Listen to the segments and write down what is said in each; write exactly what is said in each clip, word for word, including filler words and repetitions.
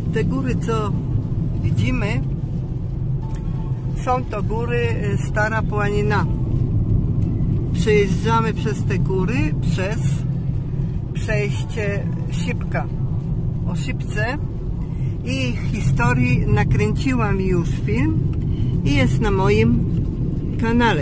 Te góry, co widzimy, są to góry Stara Płanina. Przejeżdżamy przez te góry przez przejście Szybka. O Szybce i historii nakręciłam już film i jest na moim kanale.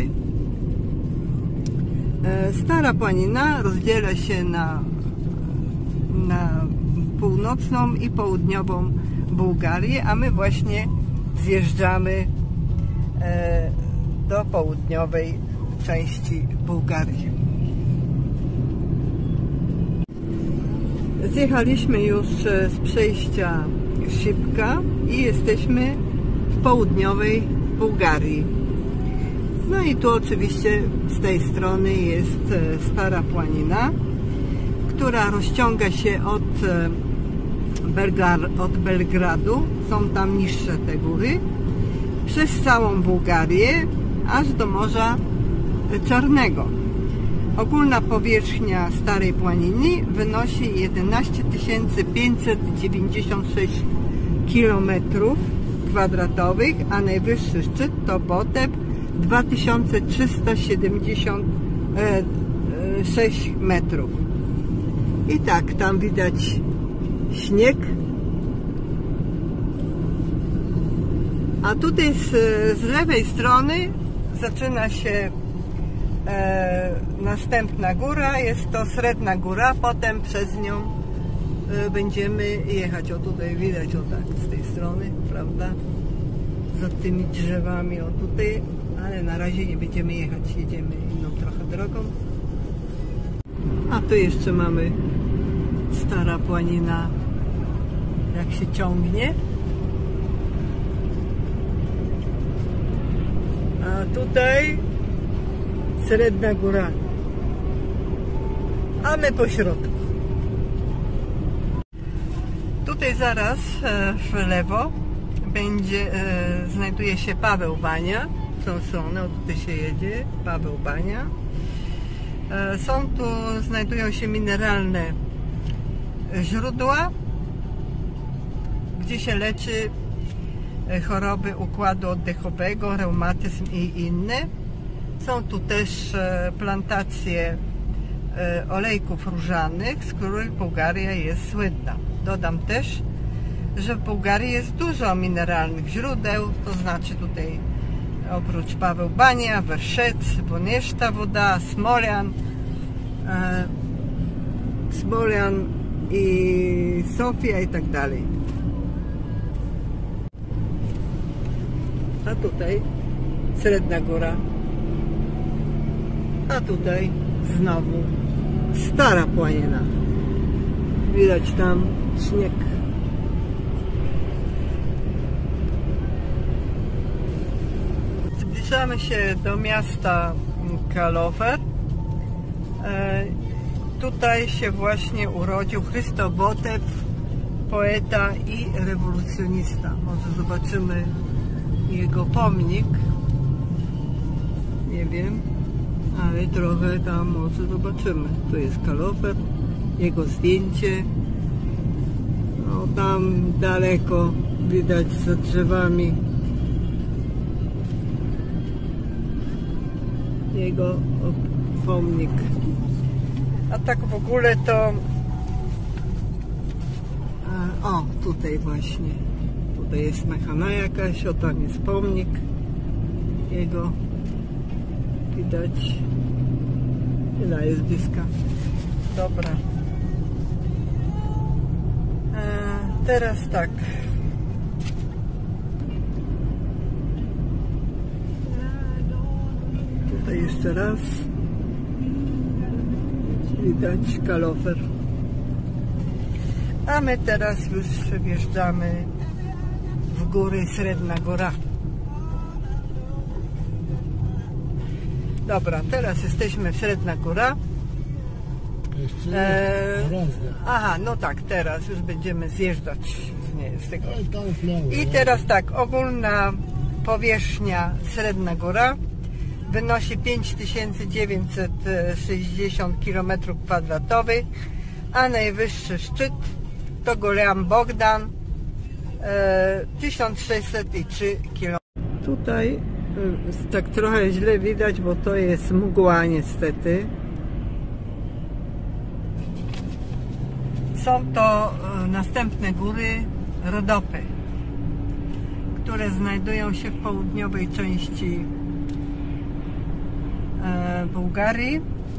Stara Płanina rozdziela się na, na północną i południową Bułgarię, a my właśnie zjeżdżamy do południowej części Bułgarii. Zjechaliśmy już z przejścia Szybka i jesteśmy w południowej Bułgarii. No i tu oczywiście z tej strony jest Stara Płanina, która rozciąga się od, Belgar, od Belgradu, są tam niższe te góry, przez całą Bułgarię, aż do Morza Czarnego. Ogólna powierzchnia Starej Płaniny wynosi jedenaście tysięcy pięćset dziewięćdziesiąt sześć kilometrów kwadratowych, a najwyższy szczyt to Botep dwa tysiące trzysta siedemdziesiąt sześć metrów. I tak, tam widać śnieg. A tutaj z, z lewej strony zaczyna się e, następna góra, jest to Sredna Góra, potem przez nią e, będziemy jechać. O, tutaj widać, o tak, z tej strony, prawda, za tymi drzewami, o tutaj, ale na razie nie będziemy jechać, jedziemy inną trochę drogą. A tu jeszcze mamy Stara Płanina, jak się ciągnie. A tutaj Sredna Góra, a my po środku. Tutaj zaraz w lewo będzie, znajduje się Paweł Bania, w tą stronę, o tutaj się jedzie, Paweł Bania. Są tu, znajdują się mineralne źródła, gdzie się leczy choroby układu oddechowego, reumatyzm i inne. Są tu też plantacje olejków różanych, z których Bułgaria jest słynna. Dodam też, że w Bułgarii jest dużo mineralnych źródeł, to znaczy tutaj oprócz Paweł Bania, Werszec, Wonieszta woda, Smolian, e, Smolian i Sofia i tak dalej. A tutaj Sredna Góra, a tutaj znowu Stara Płanina. Widać tam śnieg. Zbliżamy się do miasta Kalofer. E, tutaj się właśnie urodził Hrysto Botep, poeta i rewolucjonista. Może zobaczymy jego pomnik. Nie wiem, ale trochę tam może zobaczymy. Tu jest Kalofer, jego zdjęcie. No, tam daleko widać za drzewami jego pomnik. A tak w ogóle to o, tutaj właśnie tutaj jest mechana jakaś, o tam jest pomnik jego, widać, ile jest bliska. Dobra, e, teraz tak, tutaj jeszcze raz widać Kalofer. A my teraz już wjeżdżamy w góry Sredna Góra. Dobra, teraz jesteśmy w Sredna Góra. E, aha, no tak, teraz już będziemy zjeżdżać z, nie, z tego. I teraz tak, ogólna powierzchnia Sredna Góra wynosi pięć tysięcy dziewięćset sześćdziesiąt kilometrów kwadratowych, a najwyższy szczyt to Golan Bogdan e, tysiąc sześćset trzy kilometry. Tutaj e, tak trochę źle widać, bo to jest mgła niestety. Są to e, następne góry Rodopy, które znajdują się w południowej części e, Bułgarii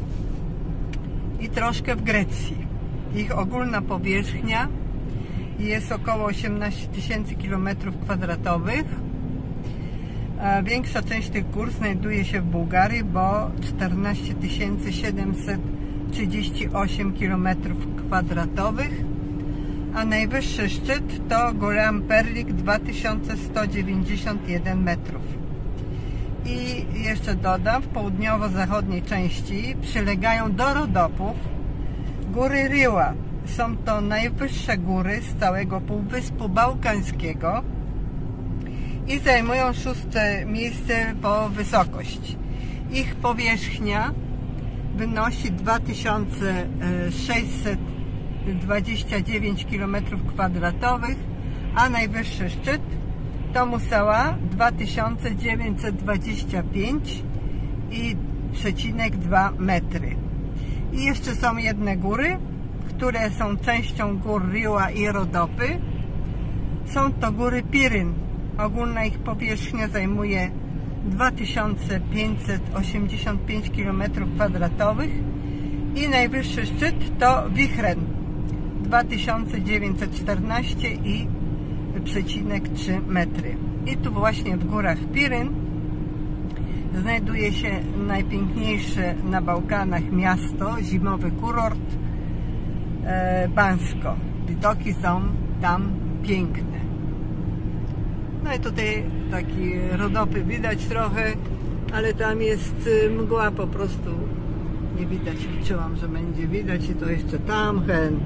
i troszkę w Grecji. Ich ogólna powierzchnia jest około osiemnaście tysięcy kilometrów kwadratowych. Większa część tych gór znajduje się w Bułgarii, bo czternaście tysięcy siedemset trzydzieści osiem kilometrów kwadratowych, a najwyższy szczyt to Golan Perlik dwa tysiące sto dziewięćdziesiąt jeden metrów. I jeszcze dodam, w południowo-zachodniej części przylegają do Rodopów góry Riła. Są to najwyższe góry z całego Półwyspu Bałkańskiego i zajmują szóste miejsce po wysokości. Ich powierzchnia wynosi dwa tysiące sześćset dwadzieścia dziewięć kilometrów kwadratowych, a najwyższy szczyt to Musała dwa tysiące dziewięćset dwadzieścia pięć przecinek dwa metry. I jeszcze są jedne góry, które są częścią gór Riła i Rodopy. Są to góry Piryn. Ogólna ich powierzchnia zajmuje dwa tysiące pięćset osiemdziesiąt pięć kilometrów kwadratowych i najwyższy szczyt to Wichren dwa tysiące dziewięćset czternaście przecinek trzy metry. I tu właśnie w górach Piryn znajduje się najpiękniejsze na Bałkanach miasto, zimowy kurort e, Bansko. Widoki są tam piękne. No i tutaj taki Rodopy widać trochę, ale tam jest mgła, po prostu nie widać. Liczyłam, że będzie widać i to jeszcze tam hen.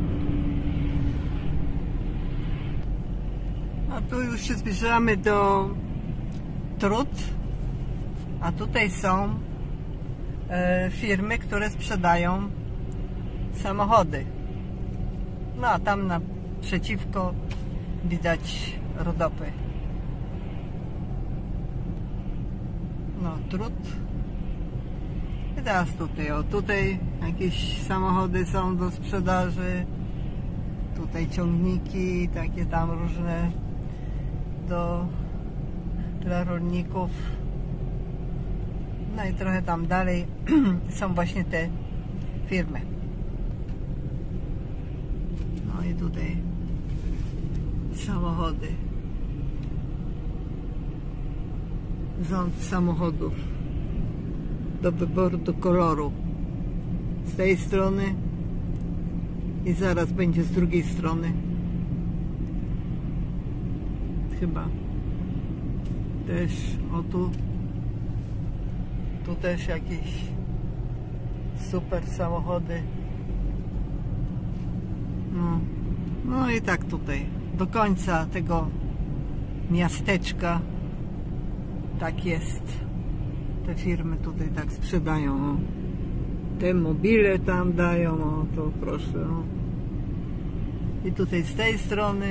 A tu już się zbliżamy do Trut, a tutaj są e, firmy, które sprzedają samochody. No a tam naprzeciwko widać Rodopy. No, Trut. I teraz tutaj, o tutaj jakieś samochody są do sprzedaży. Tutaj ciągniki, takie tam różne do, dla rolników. No i trochę tam dalej są właśnie te firmy. No i tutaj samochody. Rząd samochodów do wyboru, do koloru. Z tej strony i zaraz będzie z drugiej strony. Chyba też, o tu tu też jakieś super samochody. No, no i tak tutaj do końca tego miasteczka tak jest. Te firmy tutaj tak sprzedają. O. Te mobile tam dają, o to proszę. O. I tutaj z tej strony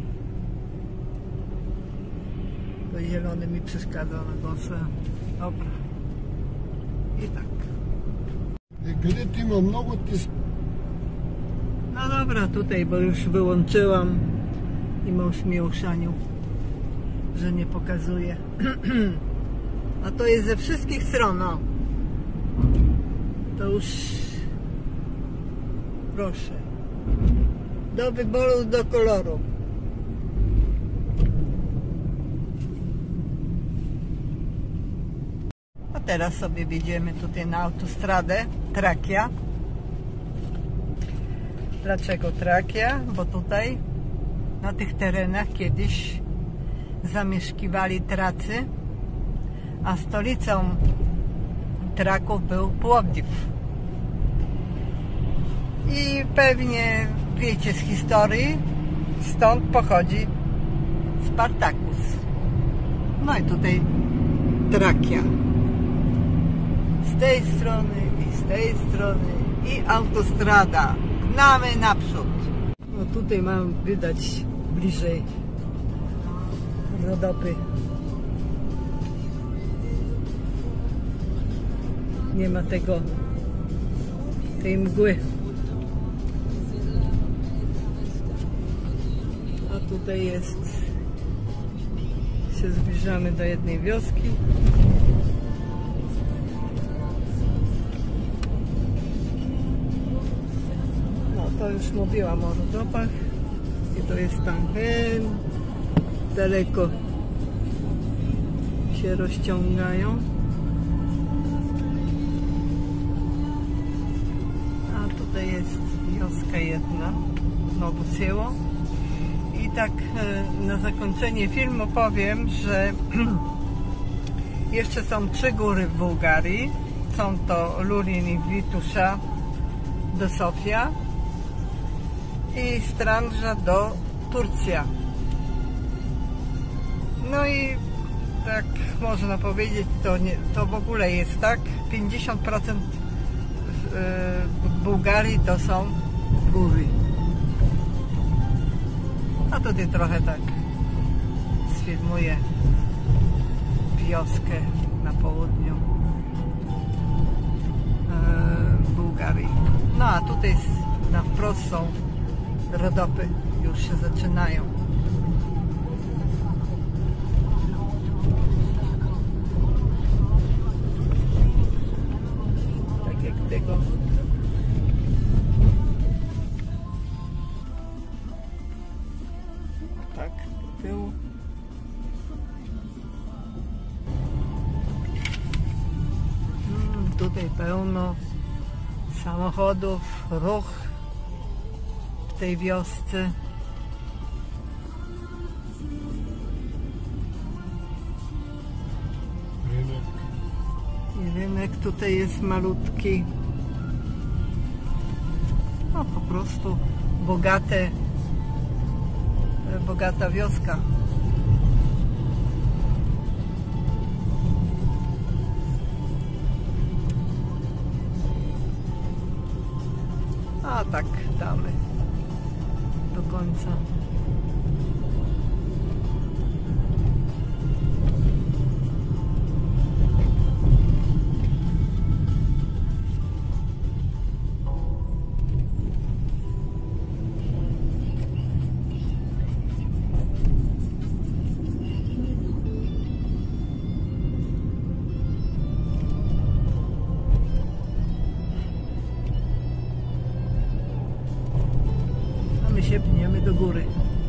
to zielony mi przeszkadza na kosę. Dobra. I tak. Където има много ти... No dobra, tutaj, bo już wyłączyłam i mąż mi ochrzanił, że nie pokazuje. A to jest ze wszystkich stron, o. To już proszę. Do wyboru, do koloru. A teraz sobie wjedziemy tutaj na autostradę Trakia. Dlaczego Trakia? Bo tutaj na tych terenach kiedyś zamieszkiwali Tracy, a stolicą Traków był Płowdiw. I pewnie wiecie z historii, stąd pochodzi Spartacus. No i tutaj Trakia. Z tej strony i z tej strony i autostrada. Gnamy naprzód. No tutaj mam widać bliżej Rodopy. Nie ma tego, tej mgły. A tutaj jest, się zbliżamy do jednej wioski. No to już mówiłam o Rodopach i to jest tam hen, daleko się rozciągają. A tutaj jest wioska jedna, znowu Sieło. I tak na zakończenie filmu powiem, że jeszcze są trzy góry w Bułgarii. Są to Lurin i Vitusza do Sofia i Strandża do Turcja. No i tak można powiedzieć, to, nie, to w ogóle jest tak, pięćdziesiąt procent w Bułgarii to są góry. A tutaj trochę tak sfilmuję wioskę na południu e, Bułgarii. No a tutaj na wprost są Rodopy, już się zaczynają. Tak jak tego. Tak, tył. Hmm, tutaj pełno samochodów, ruch w tej wiosce. Rynek. I rynek tutaj jest malutki. No po prostu bogate, bogata wioska. A tak damy do końca. A my się pniemy do góry.